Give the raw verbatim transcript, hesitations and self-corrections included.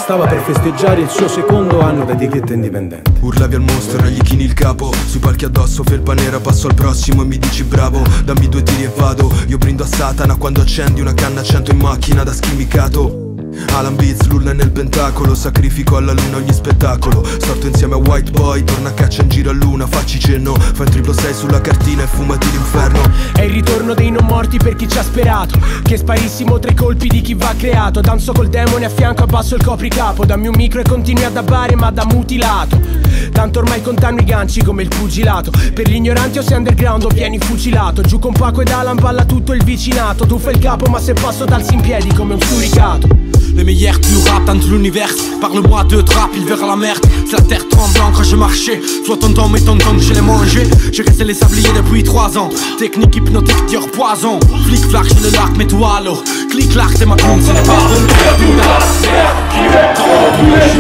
stava per festeggiare il suo secondo anno da etichetta indipendente. Urlavi al mostro, gli chini il capo, sui palchi addosso, felpa nera, passo al prossimo e mi dici bravo. Dammi due tiri e vado, io brindo a Satana quando accendi una canna a cento in macchina da schimicato. Alan Beats, lulla nel pentacolo, sacrifico alla luna ogni spettacolo. Sorto insieme a White Boy, torna a caccia in giro a luna, facci cenno, fai un triplo sei sulla cartina e fumati l'inferno. È il ritorno dei non morti per chi ci ha sperato, che sparissimo tra i colpi di chi va creato. Danzo col demone a fianco, abbasso il copricapo, dammi un micro e continui a dabbare ma da mutilato. Tanto ormai contano i ganci come il pugilato, per gli ignoranti o sei underground o vieni fucilato. Giù con Paco ed Alan balla tutto il vicinato, tu fai il capo ma se passo t'alzi in piedi come un suricato. Les meilleurs du rap dans l'univers. Parle-moi de trap, il verra la merde. C'est la terre tremblante quand je marchais. Soit tonton mais tonton je l'ai mangé. J'ai resté les sabliers depuis trois ans. Technique hypnotique, tire poison. Flic flac, j'ai le lac, mets-toi à l'eau. Clic clac, c'est ma plume, ce n'est pas bon.